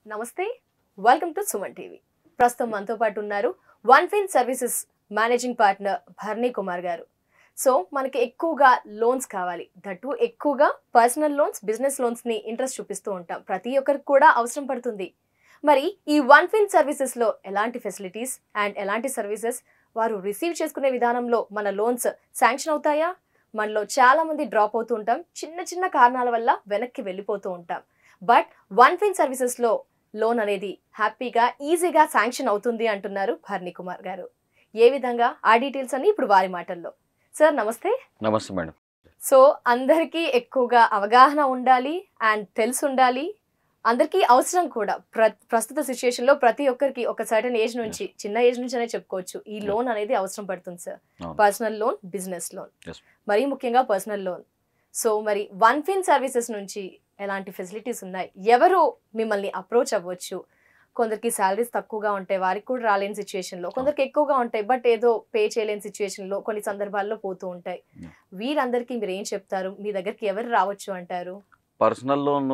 నమస్తే, welcome to Suman TV. ప్రస్తుతం మనతో పాటు ఉన్నారు వన్ ఫిన్ services managing partner Bharani Kumar గారు. సో మనకి ఎక్కువగా లోన్స్ కావాలి, దట్టు ఎక్కువగా పర్సనల్ లోన్స్, బిజినెస్ లోన్స్ని ఇంట్రెస్ట్ చూపిస్తూ ఉంటాం. ప్రతి ఒక్కరికి కూడా అవసరం పడుతుంది. మరి ఈ వన్ ఫిన్ సర్వీసెస్లో ఎలాంటి ఫెసిలిటీస్ అండ్ ఎలాంటి సర్వీసెస్ వారు రిసీవ్ చేసుకునే విధానంలో మన లోన్స్ శాంక్షన్ అవుతాయా? మనలో చాలా మంది డ్రాప్ అవుతూ ఉంటాం, చిన్న చిన్న కారణాల వల్ల వెనక్కి వెళ్ళిపోతూ ఉంటాం. బట్ వన్ ఫిన్ సర్వీసెస్లో లోన్ అనేది హ్యాపీగా ఈజీగా శాంక్షన్ అవుతుంది అంటున్నారు భరణి కుమార్ గారు. ఏ విధంగా ఆ డీటెయిల్స్ అన్ని ఇప్పుడు వారి మాటల్లో. సార్ నమస్తే. నమస్తే మేడం. సో అందరికీ ఎక్కువగా అవగాహన ఉండాలి అండ్ తెలిసి ఉండాలి, అందరికీ అవసరం కూడా. ప్రస్తుత సిచ్యుయేషన్లో ప్రతి ఒక్కరికి ఒక సర్టన్ ఏజ్ నుంచి, చిన్న ఏజ్ నుంచి అనే చెప్పుకోవచ్చు, ఈ లోన్ అనేది అవసరం పడుతుంది sir. Personal loan, business loan, మరీ ముఖ్యంగా పర్సనల్ లోన్. సో మరి వన్ ఫిన్ సర్వీసెస్ నుంచి ఎలాంటి ఫెసిలిటీస్ ఉన్నాయి, ఎవరు మిమ్మల్ని అప్రోచ్ అవ్వచ్చు? కొందరికి శాలరీస్ తక్కువగా ఉంటాయి, వారికి కూడా రాలేని సిచ్యువేషన్లో, కొందరికి ఎక్కువగా ఉంటాయి బట్ ఏదో పే చేయలేని సిచ్యువేషన్లో కొన్ని సందర్భాల్లో పోతూ ఉంటాయి. వీరందరికీ మీరు ఏం చెప్తారు? మీ దగ్గరికి ఎవరు రావచ్చు అంటారు? పర్సనల్ లోన్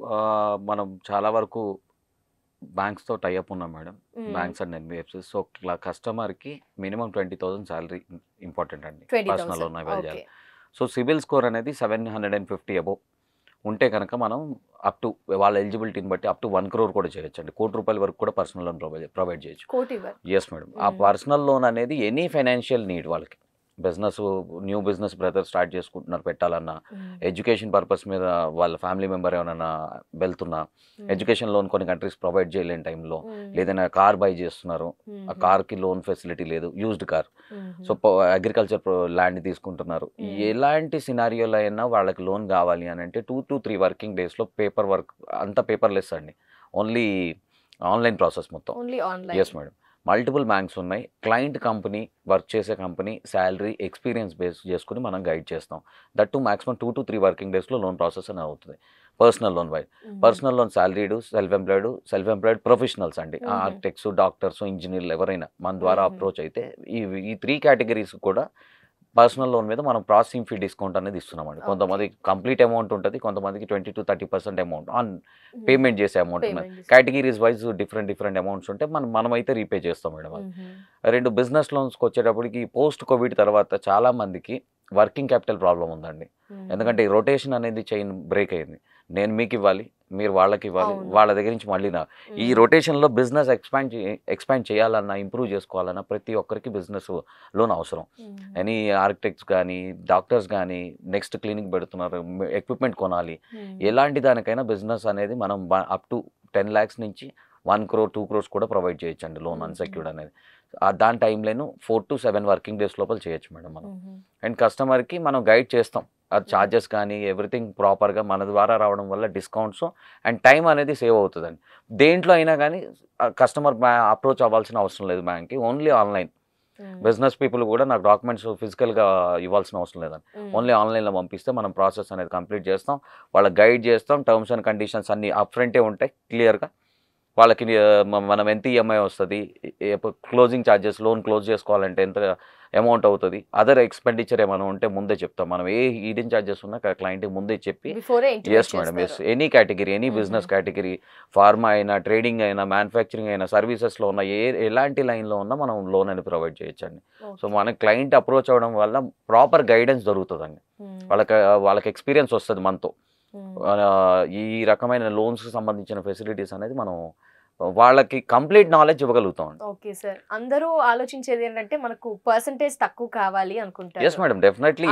మనం చాలా వరకు బ్యాంక్స్తో టైఅప్ ఉన్నాం madam, banks and NBFC. So కస్టమర్కి మినిమం 20,000 శాలరీ ఇంపార్టెంట్ అండి పర్సనల్ లోన్ అవైల్ చేయాలి. సో సిబిల్ స్కోర్ అనేది 750 అబోవ్ ఉంటే కనుక మనం అప్ టు వాళ్ళ ఎలిజిబిలిటీని బట్టి అప్ టు 1 crore కూడా చేయొచ్చు అండి. ₹1,00,00,000 వరకు కూడా పర్సనల్ లోన్ ప్రొవైడ్ చేయొచ్చు. Yes madam. ఆ పర్సనల్ లోన్ అనేది ఎనీ ఫైనాన్షియల్ నీడ్, వాళ్ళకి business, new business brother start చేసుకుంటున్నారు పెట్టాలన్నా, ఎడ్యుకేషన్ పర్పస్ మీద వాళ్ళ ఫ్యామిలీ మెంబర్ ఏమైనా వెళ్తున్నా, ఎడ్యుకేషన్ లోన్ కొన్ని కంట్రీస్ ప్రొవైడ్ చేయలేని టైంలో, లేదైనా కార్ బై చేస్తున్నారు, ఆ కార్కి లోన్ ఫెసిలిటీ లేదు, used car, so agriculture land తీసుకుంటున్నారు, ఎలాంటి సినారియోలో అయినా వాళ్ళకి లోన్ కావాలి అని అంటే 2 to 3 వర్కింగ్ డేస్లో పేపర్ వర్క్ అంతా పేపర్లెస్ అండి, ఓన్లీ ఆన్లైన్ ప్రాసెస్ మొత్తం. Yes madam. మల్టిపుల్ బ్యాంక్స్ ఉన్నాయి. క్లయింట్ కంపెనీ, వర్క్ చేసే కంపెనీ శాలరీ ఎక్స్పీరియన్స్ బేస్ చేసుకుని మనం గైడ్ చేస్తాం. That to maximum 2 to 3 working డేస్లో లోన్ ప్రాసెస్ అనేది అవుతుంది. Personal loan personal loan salaried, self employed professionals అండి, ఆర్కిటెక్ట్స్, డాక్టర్స్, ఇంజనీర్లు ఎవరైనా మన ద్వారా అప్రోచ్ అయితే ఈ 3 కేటగిరీస్ కూడా పర్సనల్ లోన్ మీద మనం ప్రాసెసింగ్ ఫీ డిస్కౌంట్ అనేది ఇస్తున్నామండి. కొంతమంది కంప్లీట్ అమౌంట్ ఉంటుంది, కొంతమందికి 20 to 30% అమౌంట్ ఆన్ పేమెంట్ చేసే అమౌంట్ ఉన్నది. కేటగిరీస్ వైజ్ డిఫరెంట్ అమౌంట్స్ ఉంటే మనమైతే రీపే చేస్తాం మేడం. రెండు బిజినెస్ లోన్స్కి వచ్చేటప్పటికి పోస్ట్ కోవిడ్ తర్వాత చాలా మందికి వర్కింగ్ క్యాపిటల్ ప్రాబ్లం ఉందండి. ఎందుకంటే ఈ రొటేషన్ అనేది చైన్ బ్రేక్ అయింది. నేను మీకు ఇవ్వాలి, మీరు వాళ్ళకి ఇవ్వాలి, వాళ్ళ దగ్గర నుంచి మళ్ళీ ఈ రొటేషన్లో బిజినెస్ ఎక్స్పాండ్ చేయాలన్నా, ఇంప్రూవ్ చేసుకోవాలన్నా ప్రతి ఒక్కరికి బిజినెస్ లోన్ అవసరం. ఎనీ ఆర్కిటెక్ట్స్ కానీ, డాక్టర్స్ కానీ నెక్స్ట్ క్లినిక్ పెడుతున్నారు, ఎక్విప్మెంట్ కొనాలి, ఎలాంటి దానికైనా బిజినెస్ అనేది మనం అప్ టు 10 lakhs నుంచి 1 crore 2 crores కూడా ప్రొవైడ్ చేయొచ్చు అండి లోన్ అన్సెక్యూర్డ్ అనేది. దాని టైంలో 4 to 7 వర్కింగ్ డేస్ లోపల చేయొచ్చు మేడం మనం. అండ్ కస్టమర్కి మనం గైడ్ చేస్తాం, అది ఛార్జెస్ కానీ ఎవ్రీథింగ్ ప్రాపర్గా మన ద్వారా రావడం వల్ల డిస్కౌంట్స్ అండ్ టైం అనేది సేవ్ అవుతుందండి. దేంట్లో అయినా కానీ కస్టమర్ అప్రోచ్ అవ్వాల్సిన అవసరం లేదు బ్యాంక్కి, ఓన్లీ ఆన్లైన్. బిజినెస్ పీపుల్ కూడా నాకు డాక్యుమెంట్స్ ఫిజికల్గా ఇవ్వాల్సిన అవసరం లేదండి, ఓన్లీ ఆన్లైన్లో పంపిస్తే మనం ప్రాసెస్ అనేది కంప్లీట్ చేస్తాం, వాళ్ళకి గైడ్ చేస్తాం. టర్మ్స్ అండ్ కండిషన్స్ అన్నీ అప్ ఫ్రంటే ఉంటాయి క్లియర్గా. వాళ్ళకి మనం ఎంత ఈఎంఐ వస్తుంది, క్లోజింగ్ ఛార్జెస్, లోన్ క్లోజ్ చేసుకోవాలంటే ఎంత అమౌంట్ అవుతుంది, అదర్ ఎక్స్పెండిచర్ ఏమైనా ఉంటే ముందే చెప్తాం మనం. ఏ హిడెన్ ఛార్జెస్ ఉన్నా క్లయింట్కి ముందే చెప్పి, yes madam, yes any category, any business category, pharma అయినా, ట్రేడింగ్ అయినా, మ్యానుఫ్యాక్చరింగ్ అయినా, సర్వీసెస్లో ఉన్న ఎలాంటి లైన్లో ఉన్నా మనం లోన్ అనేది ప్రొవైడ్ చేయొచ్చండి. సో మన క్లయింట్ అప్రోచ్ అవ్వడం వల్ల ప్రాపర్ గైడెన్స్ దొరుకుతుందండి, వాళ్ళకి ఎక్స్పీరియన్స్ వస్తుంది మనతో. ఈ రకమైన లోన్స్కి సంబంధించిన ఫెసిలిటీస్ అనేది మనం వాళ్ళకి కంప్లీట్ నాలెడ్జ్ ఇవ్వగలుగుతాం. ఓకే సార్, అందరూ ఆలోచించేది ఏంటంటే మనకు పర్సంటేజ్ తక్కువ కావాలి అనుకుంటారు. Yes madam, definitely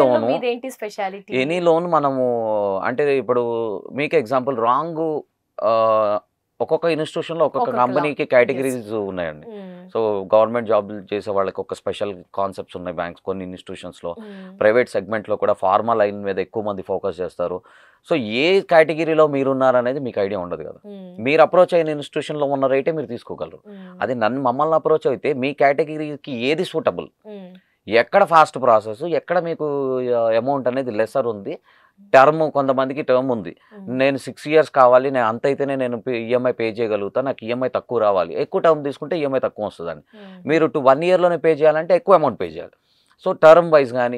any loan మనము అంటే ఇప్పుడు మీకు ఎగ్జాంపుల్ రాంగ్, ఒక్కొక్క ఇన్స్టిట్యూషన్లో ఒక్కొక్క కంపెనీకి కేటగిరీస్ ఉన్నాయండి. సో గవర్నమెంట్ జాబ్లు చేసే వాళ్ళకి ఒక స్పెషల్ కాన్సెప్ట్స్ ఉన్నాయి బ్యాంక్స్, కొన్ని ఇన్స్టిట్యూషన్స్లో. ప్రైవేట్ సెగ్మెంట్లో కూడా ఫార్మా లైన్ మీద ఎక్కువ మంది ఫోకస్ చేస్తారు. సో ఏ కేటగిరీలో మీరున్నారనేది మీకు ఐడియా ఉండదు కదా. మీరు అప్రోచ్ అయిన ఇన్స్టిట్యూషన్లో ఉన్న రేటే మీరు తీసుకోగలరు. అది మమ్మల్ని అప్రోచ్ అయితే మీ కేటగిరీకి ఏది సూటబుల్, ఎక్కడ ఫాస్ట్ ప్రాసెస్, ఎక్కడ మీకు అమౌంట్ అనేది లెసర్ ఉంది, టర్మ్, కొంతమందికి టర్మ్ ఉంది, నేను 6 years కావాలి, నేను అంత అయితేనే నేను ఈఎంఐ పే చేయగలుగుతా, నాకు ఈఎంఐ తక్కువ రావాలి, ఎక్కువ టర్మ్ తీసుకుంటే ఈఎంఐ తక్కువ వస్తుందండి. మీరు 1 yearలోనే పే చేయాలంటే ఎక్కువ అమౌంట్ పే చేయాలి. సో టర్మ్ వైజ్ కానీ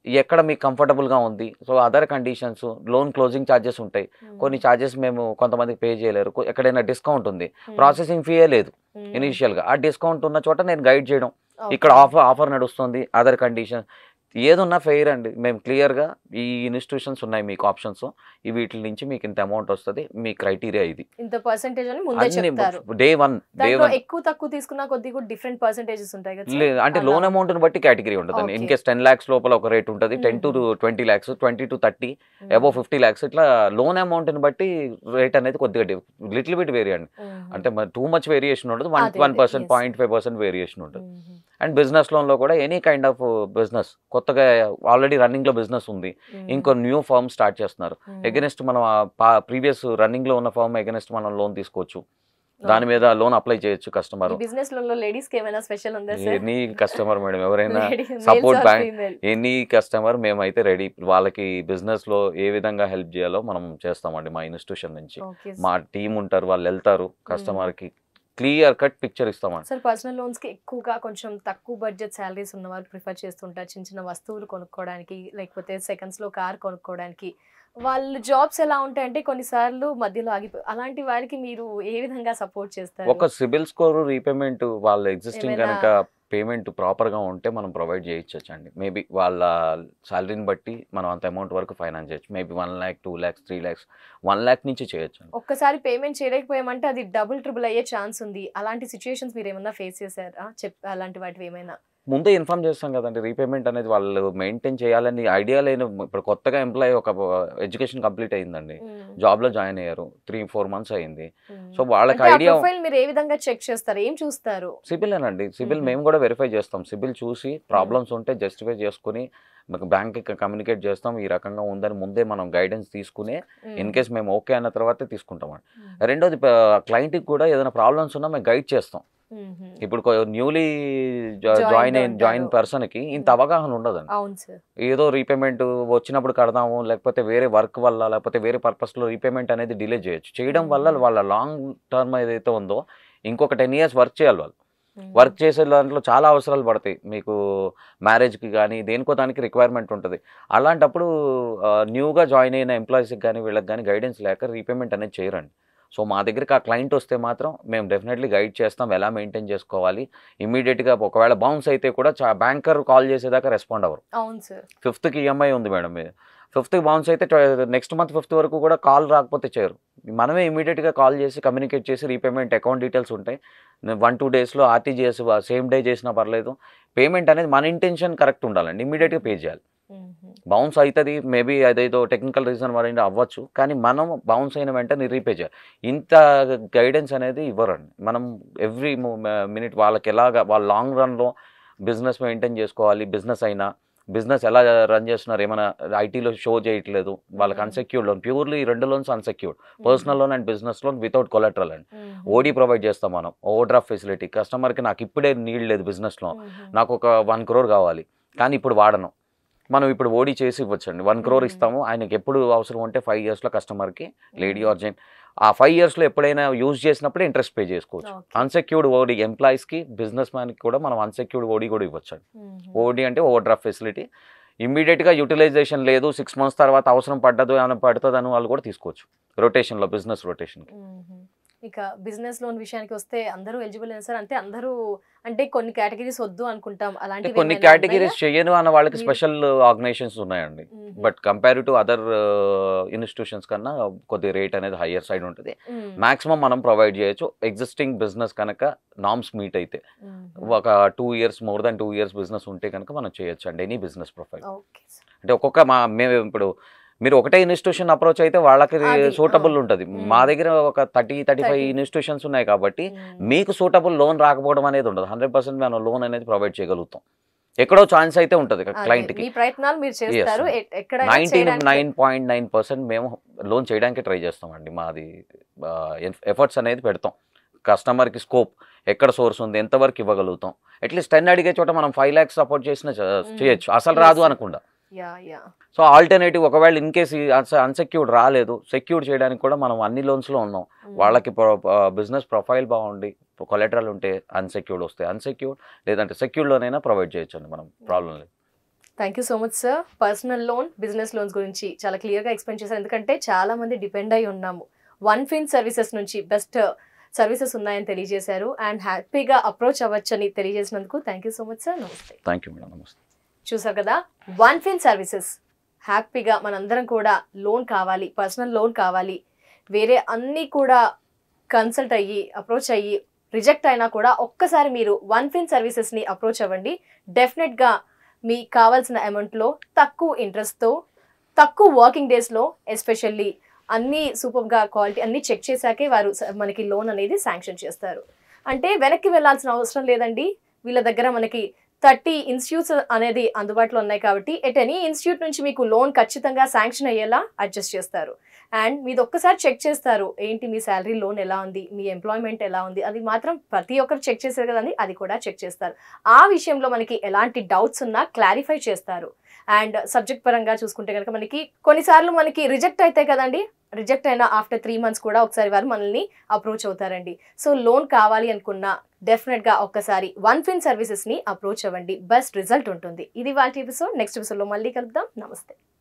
ఎక్కడ మీకు కంఫర్టబుల్గా ఉంది. So other conditions, loan closing charges ఉంటాయి, కొన్ని ఛార్జెస్ మేము కొంతమందికి పే చేయలేరు, ఎక్కడైనా డిస్కౌంట్ ఉంది, ప్రాసెసింగ్ ఫీయే లేదు ఇనీషియల్గా, ఆ డిస్కౌంట్ ఉన్న చోట నేను గైడ్ చేయడం, ఇక్కడ ఆఫర్ నడుస్తుంది, అదర్ కండిషన్ ఏదున్నా ఫెయిర్ అండి. మేము క్లియర్గా ఈ ఇన్స్టిట్యూషన్స్ ఉన్నాయి మీకు ఆప్షన్స్, వీటి నుంచి మీకు ఇంత అమౌంట్ వస్తుంది, మీ క్రైటీరియా ఇది, ఇంత పర్సెంటేజ్ అని ముందే చెప్తారు. డే వన్ ఎక్కువ తక్కువ తీసుకున్నా కొద్ది కూడా డిఫరెంట్ పర్సెంటేజెస్ ఉంటాయి కదా. లేదు అంటే లోన్ అమౌంట్ ని బట్టి కేటగిరీ ఉంటుంది. ఇన్ కేస్ 10 lakhs లోపల ఒక రేట్ ఉంటుంది, 10 to 20 lakhs, 20 to 30, above 50 lakhs, ఇట్లా లోన్ అమౌంట్ ని బట్టి రేట్ అనేది కొద్దిగా లిటిల్ బిట్ వేరీ అండి. అంటే టూ మచ్ వేరియేషన్ ఉండదు, 1%, 0.5% వేరియేషన్ ఉంటుంది. అండ్ బిజినెస్ లోన్ లో కూడా ఎనీ కైండ్ ఆఫ్ బిజినెస్, కొత్తగా ఆల్రెడీ రన్నింగ్ లో బిజినెస్ ఉంది, ఇంకో న్యూ ఫర్మ్ స్టార్ట్ చేస్తున్నారు, ఎగెనెస్ట్ మనం ప్రీవియస్ రన్నింగ్ లో ఉన్న ఫర్మ్ ఎగెనెస్ట్ మనం లోన్ తీసుకోవచ్చు, దాని మీద లోన్ అప్లై చేయొచ్చు కస్టమర్. బిజినెస్ లోన్ లో లేడీస్ కి ఏమైనా స్పెషల్ ఉందా సార్? ఎనీ కస్టమర్ మేడం, ఎవరైనా సపోర్ట్ బ్యాంక్, ఎనీ కస్టమర్ మేమైతే రెడీ, వాళ్ళకి బిజినెస్ లో ఏ విధంగా హెల్ప్ చేయాలో మనం చేస్తామండి. మా ఇన్స్టిట్యూషన్ నుంచి మా టీం ఉంటారు, వాళ్ళు వెళ్తారు, కస్టమర్ కి క్లియర్ కట్ పిక్చర్ ఇస్తామండి. సార్ పర్సనల్ లోన్స్ కి ఎక్కువగా కొంచెం తక్కువ బడ్జెట్ సాలరీస్ ఉన్న వాళ్ళు ప్రిఫర్ చేస్తుంటారు, చిన్న చిన్న వస్తువులు కొనుక్కోవడానికి, లేకపోతే సెకండ్స్ లో కార్ కొనుక్కోవడానికి. వాళ్ళ జాబ్స్ ఎలా ఉంటాయంటే కొన్నిసార్లు మధ్యలో ఆగిపోయి, అలాంటి వారికి మీరు ఏ విధంగా సపోర్ట్ చేస్తారు? ఒక సిబిల్ స్కోర్, రీపేమెంట్, వాళ్ళ ఎగ్జిస్టింగ్ కనుక పేమెంట్ ప్రాపర్గా ఉంటే మనం ప్రొవైడ్ చేయొచ్చండి. మేబీ వాళ్ళ శాలరీని బట్టి మనం అంత అమౌంట్ వరకు ఫైనాన్స్ చేయొచ్చు. Maybe 1 lakh, 2 lakhs, 3 lakhs, 1 lakh నుంచి చేయొచ్చు. ఒక్కసారి పేమెంట్ చేయలేకపోయామంటే అది డబుల్ ట్రిపుల్ అయ్యే ఛాన్స్ ఉంది. అలాంటి సిచ్యుయేషన్స్ మీరు ఏమన్నా ఫేస్ చేశారా? అలాంటి వాటివి ఏమైనా ముందే ఇన్ఫార్మ్ చేస్తాం కదండి. రీపేమెంట్ అనేది వాళ్ళు మెయింటైన్ చేయాలని ఐడియా లేని, ఇప్పుడు కొత్తగా ఎంప్లాయీ ఒక ఎడ్యుకేషన్ కంప్లీట్ అయ్యిందండి, జాబ్ లో జాయిన్ అయ్యారు, 3-4 months అయింది. సో వాళ్ళకి ఐడియా, మీరు ఏ విధంగా చెక్ చేస్తారు, ఏం చూస్తారు? సిబిల్ అనండి, సిబిల్ మేము కూడా వెరిఫై చేస్తాం. సిబిల్ చూసి ప్రాబ్లమ్స్ ఉంటే జస్టిఫై చేసుకుని బ్యాంక్ కి కమ్యూనికేట్ చేస్తాం, ఈ రకంగా ఉందని ముందే మనం గైడెన్స్ తీసుకునే, ఇన్ కేస్ మేము ఓకే అన్న తర్వాత తీసుకుంటామండి. రెండోది క్లయింట్కి కూడా ఏదైనా ప్రాబ్లమ్స్ ఉన్నా మేము గైడ్ చేస్తాం. ఇప్పుడు న్యూలీ జాయిన్ పర్సన్ కి ఇంత అవగాహన ఉండదండి. ఏదో రీపేమెంట్ వచ్చినప్పుడు కడదాము, లేకపోతే వేరే వర్క్ వల్ల, లేకపోతే వేరే పర్పస్ లో రీపేమెంట్ అనేది డిలే చేయడం వల్ల వాళ్ళ లాంగ్ టర్మ్ ఏదైతే ఉందో ఇంకొక 10 years వర్క్ చేయాలి. వాళ్ళు వర్క్ చేసే దాంట్లో చాలా అవసరాలు పడతాయి, మీకు మ్యారేజ్కి కానీ దేనికో దానికి రిక్వైర్మెంట్ ఉంటుంది. అలాంటప్పుడు న్యూగా జాయిన్ అయిన ఎంప్లాయీస్కి కానీ వీళ్ళకి కానీ గైడెన్స్ లేక రీపేమెంట్ అనేది చేయరండి. సో మా దగ్గరికి ఆ క్లయింట్ వస్తే మాత్రం మేము డెఫినెట్లీ గైడ్ చేస్తాం, ఎలా మెయింటైన్ చేసుకోవాలి. ఇమీడియట్గా ఒకవేళ బౌన్స్ అయితే కూడా బ్యాంకర్ కాల్ చేసేదాకా రెస్పాండ్ అవ్వరు. అవును సార్. 5th ఈఎంఐ ఉంది మేడం, 5th బౌన్స్ అయితే నెక్స్ట్ మంత్ 5th వరకు కూడా కాల్ రాకపోతే చేయరు. మనమే ఇమీడియట్గా కాల్ చేసి కమ్యూనికేట్ చేసి రీపేమెంట్ అకౌంట్ డీటెయిల్స్ ఉంటాయి, 1-2 daysలో ఆర్టీజీఎస్ సేమ్ డే చేసినా పర్లేదు. పేమెంట్ అనేది మన ఇంటెన్షన్ కరెక్ట్ ఉండాలండి, ఇమీడియట్గా పే చేయాలి. బౌన్స్ అవుతుంది, మేబీ అదేదో టెక్నికల్ రీజన్ వల్ల అవ్వచ్చు, కానీ మనం బౌన్స్ అయిన వెంటనే రీపే చేయాలి. ఇంత గైడెన్స్ అనేది ఇవ్వరండి. మనం ఎవ్రీ మినిట్ వాళ్ళకి ఎలాగా వాళ్ళ లాంగ్ రన్లో బిజినెస్ మెయింటైన్ చేసుకోవాలి, బిజినెస్ ఎలా రన్ చేస్తున్నారు, ఏమైనా ఐటీలో షో చేయట్లేదు, వాళ్ళకి unsecured loan, purely 2 loans unsecured, personal loan and business loan without collateral అండి. ఓడీ ప్రొవైడ్ చేస్తాం మనం, ఓవర్ డ్రాఫ్ట్ ఫెసిలిటీ. కస్టమర్కి నాకు ఇప్పుడే నీడ్ లేదు బిజినెస్లో, నాకు ఒక 1 crore కావాలి కానీ ఇప్పుడు వాడను, మనం ఇప్పుడు ఓడీ చేసి ఇవ్వచ్చండి. 1 crore ఇస్తాము, ఆయనకి ఎప్పుడు అవసరం ఉంటే 5 yearsలో కస్టమర్కి, లేడీ ఆర్ జెంట్, ఆ 5 yearsలో ఎప్పుడైనా యూజ్ చేసినప్పుడు ఇంట్రెస్ట్ పే చేసుకోవచ్చు. అన్సెక్యూర్డ్ ఓడీ ఎంప్లాయీస్కి, బిజినెస్ మ్యాన్కి కూడా మనం అన్సెక్యూర్డ్ ఓడీ కూడా ఇవ్వచ్చండి. ఓడీ అంటే ఓవర్ డ్రాఫ్ట్ ఫెసిలిటీ, ఇమ్మీడియట్గా యూటిలైజేషన్ లేదు, 6 months తర్వాత అవసరం పడుతుందని వాళ్ళు కూడా తీసుకోవచ్చు రొటేషన్లో, బిజినెస్ రొటేషన్కి. ఇక బిజినెస్ లోన్ విషయానికి వస్తే అందరూ ఎలిజిబుల్ సార్? అంటే అందరూ, అంటే కొన్ని కేటగిరీస్ వద్దు అనుకుంటాం, అలాంటి కొన్ని కేటగిరీస్ చేయను అన్న వాళ్ళకి స్పెషల్ ఆర్గనైజేషన్స్ ఉన్నాయండి. But compare to other institutions కన్నా కొద్ది రేట్ అనేది హయ్యర్ సైడ్ ఉంటుంది. మాక్సిమం మనం ప్రొవైడ్ చేయొచ్చు, ఎగ్జిస్టింగ్ బిజినెస్ కనుక నామ్స్ మీట్ అయితే. ఒక 2 years, more than 2 years business ఉంటే కనుక మనం చేయొచ్చు అండి ఎనీ బిజినెస్ ప్రొఫైల్. అంటే మేము ఇప్పుడు మీరు ఒకటే ఇన్స్టిట్యూషన్ అప్రోచ్ అయితే వాళ్ళకి సూటబుల్ ఉంటుంది. మా దగ్గర ఒక 30-35 ఇన్స్టిట్యూషన్స్ ఉన్నాయి కాబట్టి మీకు సూటబుల్ లోన్ రాకపోవడం అనేది ఉండదు. 100% మనం లోన్ అనేది ప్రొవైడ్ చేయగలుగుతాం. ఎక్కడో ఛాన్స్ అయితే ఉంటుంది క్లయింట్కి. 99.9% మేము లోన్ చేయడానికి ట్రై చేస్తామండి. మాది ఎఫర్ట్స్ అనేది పెడతాం. కస్టమర్కి స్కోప్ ఎక్కడ సోర్స్ ఉంది, ఎంతవరకు ఇవ్వగలుగుతాం, అట్లీస్ట్ 10 అడిగే చోట మనం 5 lakhs సపోర్ట్ చేసినా చేయొచ్చు, అసలు రాదు అనకుండా. సో ఆల్టర్నేటివ్, ఒకవేళ ఇన్ కేసు అన్సెక్యూర్డ్ రాలేదు, సెక్యూర్డ్ చేయడానికి కూడా మనం అన్ని లోన్స్లో ఉన్నాం. వాళ్ళకి బిజినెస్ ప్రొఫైల్ బాగుండి కొలెటరల్ ఉంటే అన్సెక్యూర్డ్ వస్తే అన్సెక్యూర్డ్, లేదంటే సెక్యూర్డ్ లోనైనా ప్రొవైడ్ చేయొచ్చు అండి మనం, ప్రాబ్లం లేదు. Thank you so much sir. Personal loan, business loans గురించి చాలా క్లియర్గా ఎక్స్ప్లెయిన్ చేశారు. ఎందుకంటే చాలా మంది డిపెండ్ అయి ఉన్నాము. వన్ ఫిన్ సర్వీసెస్ నుంచి బెస్ట్ సర్వీసెస్ ఉన్నాయని తెలియజేశారు అండ్ హ్యాపీగా అప్రోచ్ అవ్వచ్చని తెలియజేసినందుకు thank you so much sir. నమస్తే. Thank you madam. నమస్తే. చూసారు కదా, వన్ ఫిన్ సర్వీసెస్ హ్యాపీగా మనందరం కూడా లోన్ కావాలి, పర్సనల్ లోన్ కావాలి, వేరే అన్నీ కూడా కన్సల్ట్ అయ్యి అప్రోచ్ అయ్యి రిజెక్ట్ అయినా కూడా ఒక్కసారి మీరు వన్ ఫిన్ సర్వీసెస్ని అప్రోచ్ అవ్వండి. డెఫినెట్గా మీకు కావాల్సిన అమౌంట్లో తక్కువ ఇంట్రెస్ట్తో తక్కువ వర్కింగ్ డేస్లో ఎస్పెషల్లీ అన్నీ సూపర్గా క్వాలిటీ అన్నీ చెక్ చేశాకే వారు మనకి లోన్ అనేది శాంక్షన్ చేస్తారు. అంటే వెనక్కి వెళ్ళాల్సిన అవసరం లేదండి. వీళ్ళ దగ్గర మనకి 30 ఇన్స్టిట్యూట్స్ అనేది అందుబాటులో ఉన్నాయి కాబట్టి ఎట్ ఎనీ ఇన్స్టిట్యూట్ నుంచి మీకు లోన్ ఖచ్చితంగా శాంక్షన్ అయ్యేలా అడ్జస్ట్ చేస్తారు. అండ్ మీది ఒక్కసారి చెక్ చేస్తారు, ఏంటి మీ శాలరీ లోన్ ఎలా ఉంది, మీ ఎంప్లాయ్మెంట్ ఎలా ఉంది, అది మాత్రం ప్రతి ఒక్కరు చెక్ చేశారు కదండి, అది కూడా చెక్ చేస్తారు. ఆ విషయంలో మనకి ఎలాంటి డౌట్స్ ఉన్నా క్లారిఫై చేస్తారు. అండ్ సబ్జెక్ట్ పరంగా చూసుకుంటే కనుక మనకి కొన్నిసార్లు మనకి రిజెక్ట్ అయితే కదండి, రిజెక్ట్ అయిన ఆఫ్టర్ 3 months కూడా ఒకసారి వారు మనల్ని అప్రోచ్ అవుతారండి. సో లోన్ కావాలి అనుకున్నా డెఫినెట్గా ఒక్కసారి వన్ ఫిన్ సర్వీసెస్ని అప్రోచ్ అవ్వండి, బెస్ట్ రిజల్ట్ ఉంటుంది. ఇది వాటి ఎపిసోడ్. నెక్స్ట్ ఎపిసోడ్లో మళ్ళీ కలుద్దాం. నమస్తే.